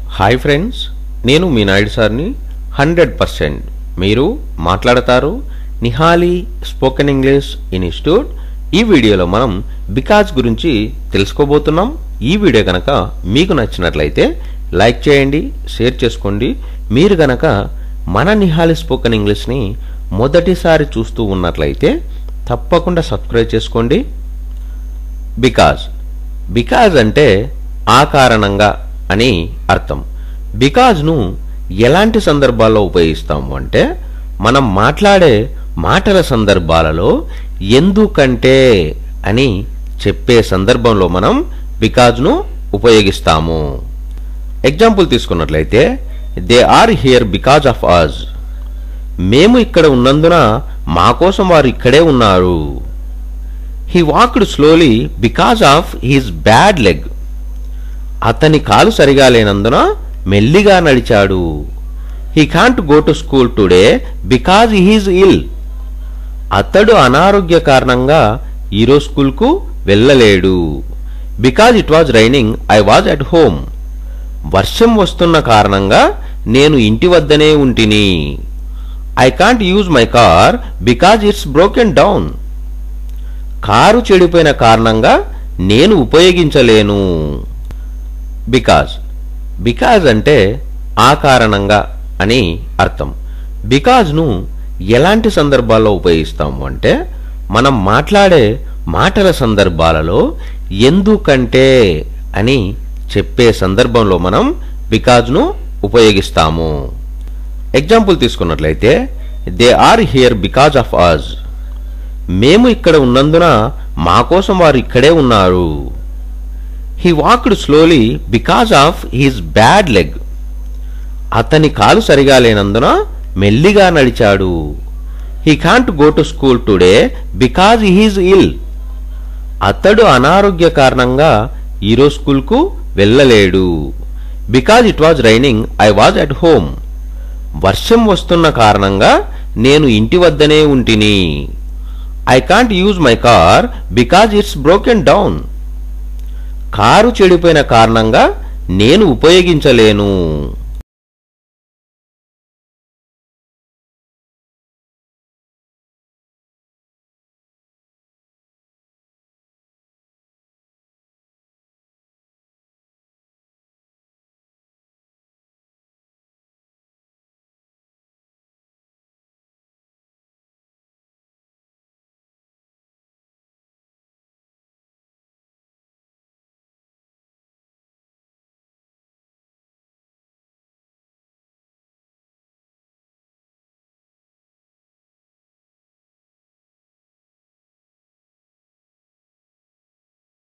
Hi friends, నేను మీ నాయుడు సార్ని. 100% మీరు మాట్లాడతారు నిహాలి స్పోకెన్ ఇంగ్లీష్ ఇన్స్టిట్యూట్. ఈ వీడియోలో మనం బికాజ్ గురించి తెలుసుకోబోతున్నాం. ఈ వీడియో కనుక మీకు నచ్చినట్లయితే లైక్ చేయండి, షేర్ చేసుకోండి. మీరు గనక మన నిహాలి స్పోకెన్ ఇంగ్లీష్ని మొదటిసారి చూస్తూ ఉన్నట్లయితే తప్పకుండా సబ్స్క్రైబ్ చేసుకోండి. బికాజ్ అంటే ఆ కారణంగా అని అర్థం. బికాజ్ను ఎలాంటి సందర్భాల్లో ఉపయోగిస్తాము అంటే మనం మాట్లాడే మాటల సందర్భాలలో ఎందుకంటే అని చెప్పే సందర్భంలో మనం బికాజ్ను ఉపయోగిస్తాము. ఎగ్జాంపుల్ తీసుకున్నట్లయితే they are here because of us. మేము ఇక్కడ ఉన్నందున మా కోసం వారు ఇక్కడే ఉన్నారు. He walked slowly because of his bad leg. అతని కాలు సరిగా లేనందున మెల్లిగా నడిచాడు. He can't go to school today because he's ill. అతడు అనారోగ్య కారణంగా ఈరోజు స్కూల్కు వెళ్ళలేడు. Because it was raining I was at home. వర్షం వస్తున్న కారణంగా నేను ఇంటి వద్దనే ఉంటిని. I can't use my car because it's broken down. Car చెడిపోయిన కారణంగా నేను ఉపయోగించలేను. బికాజ్ అంటే ఆ కారణంగా అని అర్థం. బికాజ్ను ఎలాంటి సందర్భాల్లో ఉపయోగిస్తాము అంటే మనం మాట్లాడే మాటల సందర్భాలలో ఎందుకంటే అని చెప్పే సందర్భంలో మనం బికాజ్ను ఉపయోగిస్తాము. ఎగ్జాంపుల్ తీసుకున్నట్లయితే they are here because of us. మేము ఇక్కడ ఉన్నందున మా కోసం వారు ఇక్కడే ఉన్నారు. He walked slowly because of his bad leg. అతని కాలు సరిగా లేనందున మెల్లిగా నడిచాడు. He can't go to school today because he's ill. అతడు అనారోగ్య కారణంగా ఈరోజు స్కూల్కు వెళ్ళలేడు. Because it was raining I was at home. వర్షం వస్తున్న కారణంగా నేను ఇంటి వద్దనే ఉంటిని. I can't use my car because it's broken down. Car చెడిపోయిన కారణంగా నేను ఉపయోగించలేను.